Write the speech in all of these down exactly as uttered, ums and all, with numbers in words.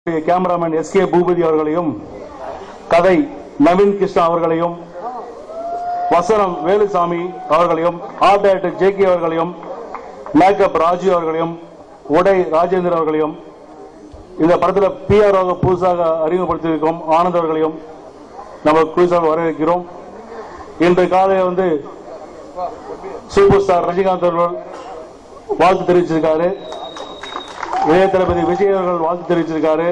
Cameraman S K Boopathi அவர்களையும், கதை நவீன் கிருஷ்ணா அவர்களையும், வசனம் வேலுசாமி அவர்களையும், ஆர்ட் டைரக்டர் ஜே கே அவர்களையும், மேக்கப் ராஜு அவர்களையும், உடை ராஜேந்திரன் அவர்களையும், இந்த படத்தில் பி ஆர் ஓ புதுசாக அறிமுகப்படுத்தியிருக்கும் ஆனந்த் அவர்களையும் நம்ம புதுசாக வரவேற்கிறோம். இன்று காலையில் வந்து சூப்பர் ஸ்டார் ரஜினிகாந்த் அவர்கள் வாழ்த்து தெரிவிச்சிருக்காரு. இளைய தளபதி விஜய் அவர்கள் வாழ்த்து தெரிவிச்சிருக்காரு.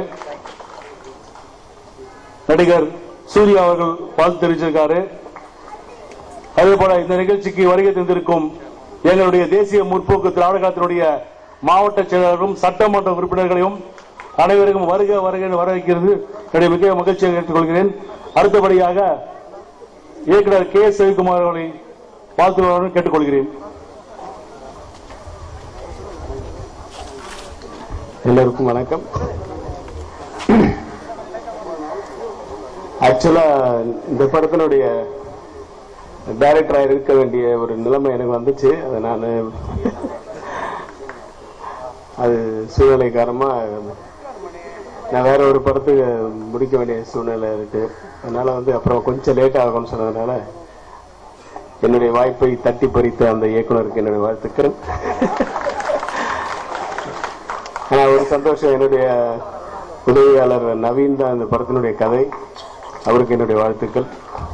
நடிகர் சூர்யா அவர்கள் வாழ்த்து தெரிவிச்சிருக்காரு. அதே போல இந்த நிகழ்ச்சிக்கு வருகை தந்திருக்கும் எங்களுடைய தேசிய முற்போக்கு திராவிட கழகத்தினுடைய மாவட்ட செயலாளரும் சட்டமன்ற உறுப்பினர்களையும் அனைவருக்கும் வருக வருக வரவேற்கிறது என்னுடைய மிக மகிழ்ச்சியாக கேட்டுக்கொள்கிறேன். அடுத்தபடியாக இயக்குநர் கே எஸ் ரவிக்குமார் அவர்களை வாழ்த்துடன் கேட்டுக்கொள்கிறேன். எல்லோருக்கும் வணக்கம். ஆக்சுவலா இந்த படத்தினுடைய டைரக்டரா இருக்க வேண்டிய ஒரு நிலைமை எனக்கு வந்துச்சு. அதை நான் அது சூழ்நிலை காரணமா நான் வேற ஒரு படத்துக்கு முடிக்க வேண்டிய சூழ்நிலை இருக்கு. அதனால வந்து அப்புறம் கொஞ்சம் லேட் ஆகும்னு சொன்னதுனால என்னுடைய வாய்ப்பை தட்டி பறித்த அந்த இயக்குனருக்கு என்னுடைய வாழ்த்துக்கள். ஆனா ஒரு சந்தோஷம், என்னுடைய உதவியாளர் நவீன் தான் இந்த படத்தினுடைய கதை, அவருக்கு என்னுடைய வாழ்த்துக்கள்.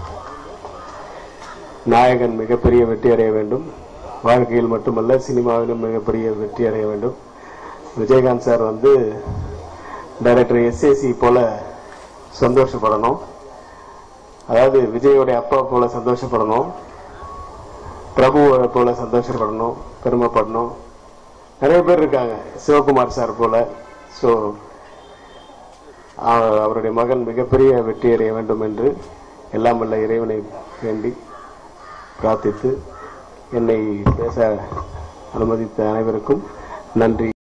நாயகன் மிகப்பெரிய வெற்றி அடைய வேண்டும், வாழ்க்கையில் மட்டுமல்ல சினிமாவிலும் மிகப்பெரிய வெற்றி அடைய வேண்டும். விஜயகாந்த் சார் வந்து டைரக்டர் எஸ்ஏசி போல சந்தோஷப்படணும், அதாவது விஜயோடைய அப்பா போல சந்தோஷப்படணும், பிரபுவோட போல சந்தோஷப்படணும், பெருமைப்படணும். நிறைய பேர் இருக்காங்க, சிவகுமார் சார் போல. ஸோ அவருடைய மகன் மிகப்பெரிய வெற்றி அடைய வேண்டும் என்று எல்லாம் வல்ல இறைவனை வேண்டி பிரார்த்தித்து என்னை பேச அனுமதித்த அனைவருக்கும் நன்றி.